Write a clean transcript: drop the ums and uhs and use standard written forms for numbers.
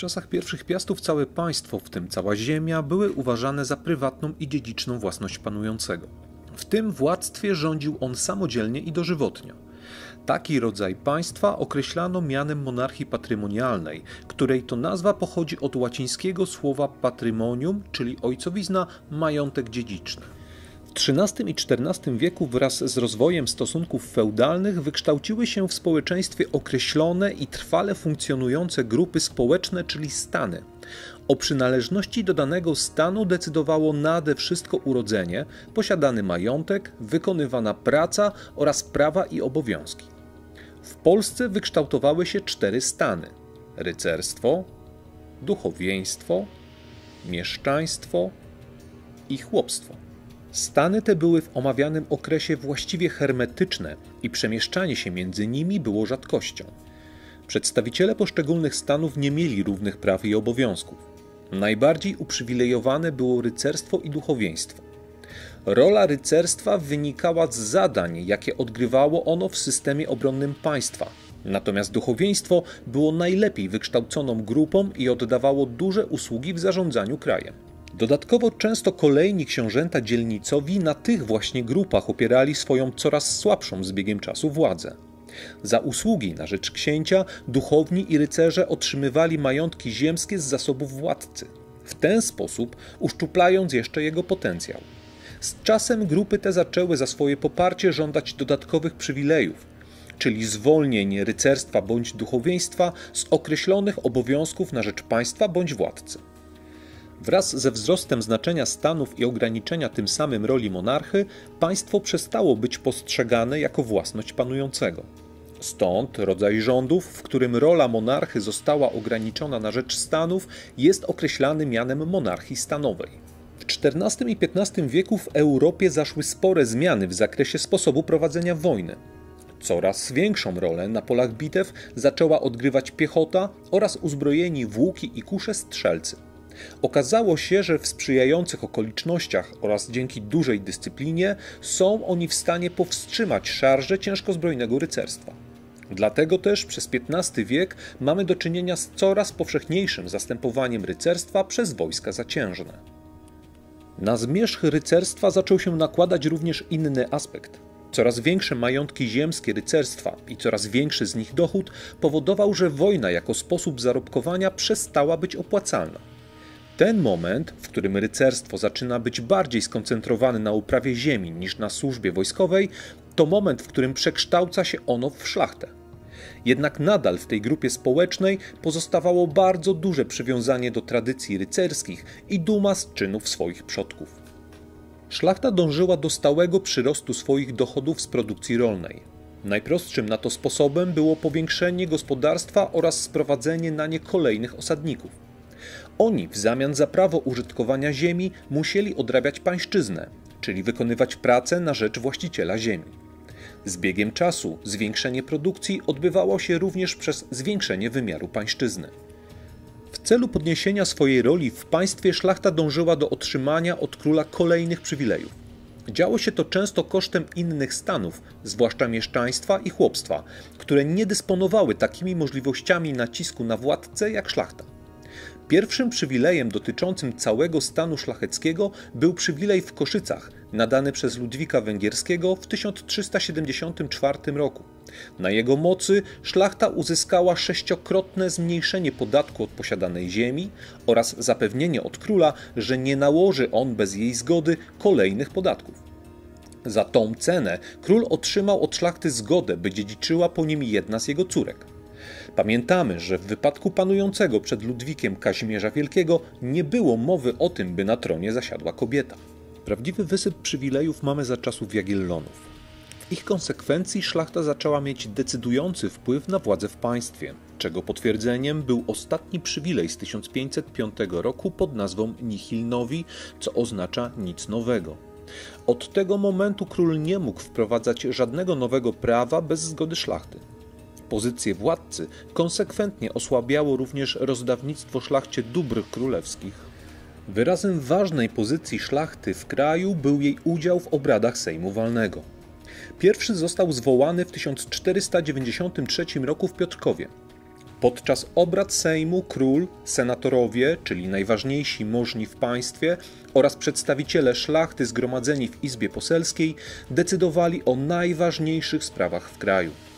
czasach pierwszych Piastów całe państwo, w tym cała ziemia, były uważane za prywatną i dziedziczną własność panującego. W tym władztwie rządził on samodzielnie i dożywotnio. Taki rodzaj państwa określano mianem monarchii patrymonialnej, której to nazwa pochodzi od łacińskiego słowa patrimonium, czyli ojcowizna, majątek dziedziczny. W XIII i XIV wieku wraz z rozwojem stosunków feudalnych wykształciły się w społeczeństwie określone i trwale funkcjonujące grupy społeczne, czyli stany. O przynależności do danego stanu decydowało nade wszystko urodzenie, posiadany majątek, wykonywana praca oraz prawa i obowiązki. W Polsce wykształtowały się 4 stany: rycerstwo, duchowieństwo, mieszczaństwo i chłopstwo. Stany te były w omawianym okresie właściwie hermetyczne i przemieszczanie się między nimi było rzadkością. Przedstawiciele poszczególnych stanów nie mieli równych praw i obowiązków. Najbardziej uprzywilejowane było rycerstwo i duchowieństwo. Rola rycerstwa wynikała z zadań, jakie odgrywało ono w systemie obronnym państwa. Natomiast duchowieństwo było najlepiej wykształconą grupą i oddawało duże usługi w zarządzaniu krajem. Dodatkowo często kolejni książęta dzielnicowi na tych właśnie grupach opierali swoją coraz słabszą z biegiem czasu władzę. Za usługi na rzecz księcia duchowni i rycerze otrzymywali majątki ziemskie z zasobów władcy, w ten sposób uszczuplając jeszcze jego potencjał. Z czasem grupy te zaczęły za swoje poparcie żądać dodatkowych przywilejów, czyli zwolnień rycerstwa bądź duchowieństwa z określonych obowiązków na rzecz państwa bądź władcy. Wraz ze wzrostem znaczenia stanów i ograniczenia tym samym roli monarchy, państwo przestało być postrzegane jako własność panującego. Stąd rodzaj rządów, w którym rola monarchy została ograniczona na rzecz stanów, jest określany mianem monarchii stanowej. W XIV i XV wieku w Europie zaszły spore zmiany w zakresie sposobu prowadzenia wojny. Coraz większą rolę na polach bitew zaczęła odgrywać piechota oraz uzbrojeni w łuki i kusze strzelcy. Okazało się, że w sprzyjających okolicznościach oraz dzięki dużej dyscyplinie są oni w stanie powstrzymać szarże ciężkozbrojnego rycerstwa. Dlatego też przez XV wiek mamy do czynienia z coraz powszechniejszym zastępowaniem rycerstwa przez wojska zaciężne. Na zmierzch rycerstwa zaczął się nakładać również inny aspekt. Coraz większe majątki ziemskie rycerstwa i coraz większy z nich dochód powodował, że wojna jako sposób zarobkowania przestała być opłacalna. Ten moment, w którym rycerstwo zaczyna być bardziej skoncentrowane na uprawie ziemi niż na służbie wojskowej, to moment, w którym przekształca się ono w szlachtę. Jednak nadal w tej grupie społecznej pozostawało bardzo duże przywiązanie do tradycji rycerskich i duma z czynów swoich przodków. Szlachta dążyła do stałego przyrostu swoich dochodów z produkcji rolnej. Najprostszym na to sposobem było powiększenie gospodarstwa oraz sprowadzenie na nie kolejnych osadników. Oni w zamian za prawo użytkowania ziemi musieli odrabiać pańszczyznę, czyli wykonywać pracę na rzecz właściciela ziemi. Z biegiem czasu zwiększenie produkcji odbywało się również przez zwiększenie wymiaru pańszczyzny. W celu podniesienia swojej roli w państwie szlachta dążyła do otrzymania od króla kolejnych przywilejów. Działo się to często kosztem innych stanów, zwłaszcza mieszczaństwa i chłopstwa, które nie dysponowały takimi możliwościami nacisku na władcę jak szlachta. Pierwszym przywilejem dotyczącym całego stanu szlacheckiego był przywilej w Koszycach, nadany przez Ludwika Węgierskiego w 1374 roku. Na jego mocy szlachta uzyskała 6-krotne zmniejszenie podatku od posiadanej ziemi oraz zapewnienie od króla, że nie nałoży on bez jej zgody kolejnych podatków. Za tą cenę król otrzymał od szlachty zgodę, by dziedziczyła po nim jedna z jego córek. Pamiętamy, że w wypadku panującego przed Ludwikiem Kazimierza Wielkiego nie było mowy o tym, by na tronie zasiadła kobieta. Prawdziwy wysyp przywilejów mamy za czasów Jagiellonów. W ich konsekwencji szlachta zaczęła mieć decydujący wpływ na władzę w państwie, czego potwierdzeniem był ostatni przywilej z 1505 roku pod nazwą nihil novi, co oznacza nic nowego. Od tego momentu król nie mógł wprowadzać żadnego nowego prawa bez zgody szlachty. Pozycję władcy konsekwentnie osłabiało również rozdawnictwo szlachcie dóbr królewskich. Wyrazem ważnej pozycji szlachty w kraju był jej udział w obradach Sejmu Walnego. Pierwszy został zwołany w 1493 roku w Piotrkowie. Podczas obrad Sejmu król, senatorowie, czyli najważniejsi możni w państwie, oraz przedstawiciele szlachty zgromadzeni w Izbie Poselskiej decydowali o najważniejszych sprawach w kraju.